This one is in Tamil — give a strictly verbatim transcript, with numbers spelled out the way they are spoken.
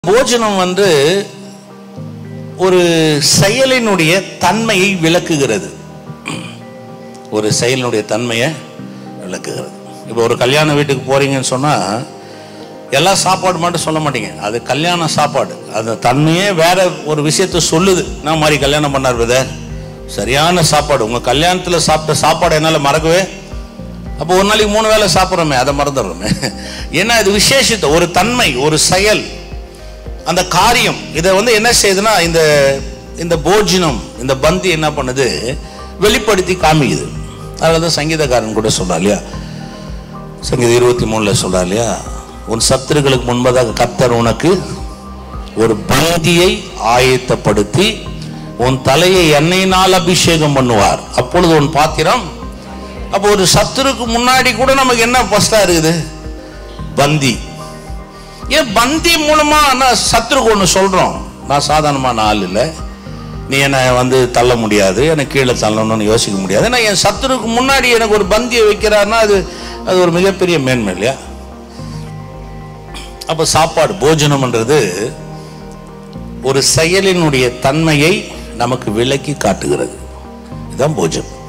போஜனம் வந்து ஒரு செயலினுடைய தன்மையை விளக்குகிறது. ஒரு செயலினுடைய தன்மையை விளக்குகிறது. இப்போ ஒரு கல்யாண வீட்டுக்கு போறீங்கன்னு சொன்னா எல்லா சாப்பாடு மட்டும் சொல்ல மாட்டீங்க, அது கல்யாண சாப்பாடு, அது தன்மையே வேற ஒரு விஷயத்த சொல்லுது. நான் மாதிரி கல்யாணம் பண்ணார் வித சரியான சாப்பாடு, உங்க கல்யாணத்துல சாப்பிட்ட சாப்பாடு என்னால மறக்கவே. அப்போ ஒரு நாளைக்கு மூணு வேளை சாப்பிட்றோமே, அதை மறந்துடுறோமே. ஏன்னா இது விசேஷத்தை, ஒரு தன்மை, ஒரு செயல், அந்த காரியம் இதை வந்து என்ன செய்யுதுன்னா இந்த இந்த போஜனம், இந்த பந்தி என்ன பண்ணுது, வெளிப்படுத்தி காமிக்குது. அதாவது சங்கீதக்காரன் கூட சொல்றா இல்லையா, சங்கீதம் இருபத்தி மூணுல சொல்றா இல்லையா, உன் சத்துருக்களுக்கு முன்பதாக கர்த்தர் உனக்கு ஒரு பந்தியை ஆயத்தப்படுத்தி உன் தலையை எண்ணெயினால் அபிஷேகம் பண்ணுவார், அப்பொழுது உன் பாத்திரம். அப்போ ஒரு சத்துருக்கு முன்னாடி கூட நமக்கு என்ன ஃபர்ஸ்டா இருக்குது, பந்தி. ஏன் பந்தி மூலமா நான் சத்துருக்கு ஒன்று சொல்றோம், நான் சாதாரணமான ஆள் இல்லை, நீ என்னை வந்து தள்ள முடியாது, எனக்கு கீழே தள்ளணும்னு யோசிக்க முடியாது. ஏன்னா என் சத்துருக்கு முன்னாடி எனக்கு ஒரு பந்தியை வைக்கிறாருன்னா அது அது ஒரு மிகப்பெரிய மேன்மை இல்லையா. அப்போ சாப்பாடு, போஜனம்ன்றது ஒரு செயலினுடைய தன்மையை நமக்கு விளக்கி காட்டுகிறது. இதுதான் போஜனம்.